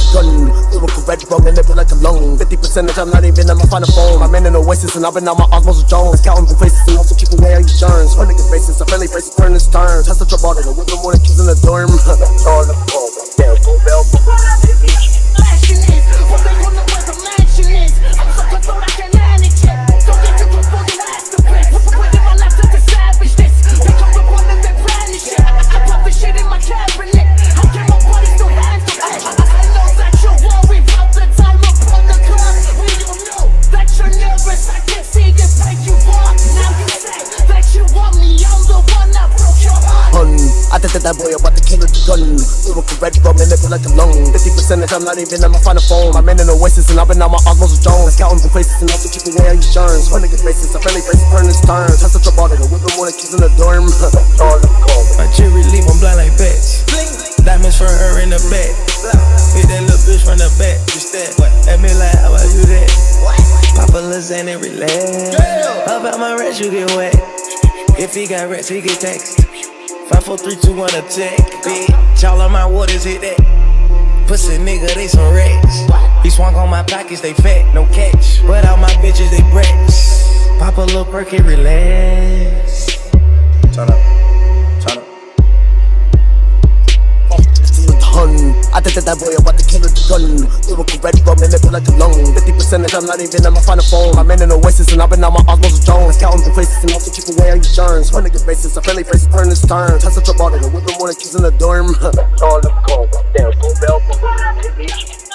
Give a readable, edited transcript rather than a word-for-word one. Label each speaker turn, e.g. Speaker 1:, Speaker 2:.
Speaker 1: gun. Lyrical red rum and it feel like a lung. 50% I'm not even on my final phone. My man in Oasis and I've been on my Osmosis Jones. Counting blue faces and also keep away all your germs. One nigga faces, a friendly face, turn his turn. Test the drop out of the whip and more kids in the dorm. All the phone, damn, go bell.
Speaker 2: Flashing is what they wanna where the mansion is. I'm so cutthroat I can't manage it. Don't get too fucking ass to press. Putting my left to savage this. They come with one and they brandish it. I pop the shit in my cabinet. I get my body still hands to play. I know that you're worried about the time upon the clock. We don't know that you're nervous. I can see you break you off. Now you say that you want me. I'm the one that broke your heart.
Speaker 1: I think that boy about to kill with the gun. Lyrical red rum and it feel like a lung. 50% I'm not even on my final phone. My man in Oasis and I've been on my Osmosis Jones. Counting blue faces and also keep away all your germs. One nigga faces, a friendly face, turn his turn. Test the drop out of the whip and more kids in the dorm. All the phone.
Speaker 3: My cherry leaf, I'm blind like bats. Diamonds for her in the back. Hit that little bitch from the back. Just that. Let me like, how I do that? Pop a lasagna, relax. How about my rats, you get wet. If he got rats, he get taxed. 5, 4, 3, 2, 1, attack. Bitch, all of my waters hit that. Pussy nigga, they some rats. He swung on my pockets, they fat, no catch. But all my bitches, they brats. Pop a little perk and relax. Turn up, turn up.
Speaker 1: I think that boy about to kill with the gun. Lyrical red rum and it feel like a lung. 50% I'm not even on my final phone. My man in Oasis and I've been on my Osmosis Jones. Counting blue faces and also keep away all your germs. One nigga faces, a friendly face, turn his turn. Test the drop out of the whip and more kids in the dorm. All the phone, damn, go bell.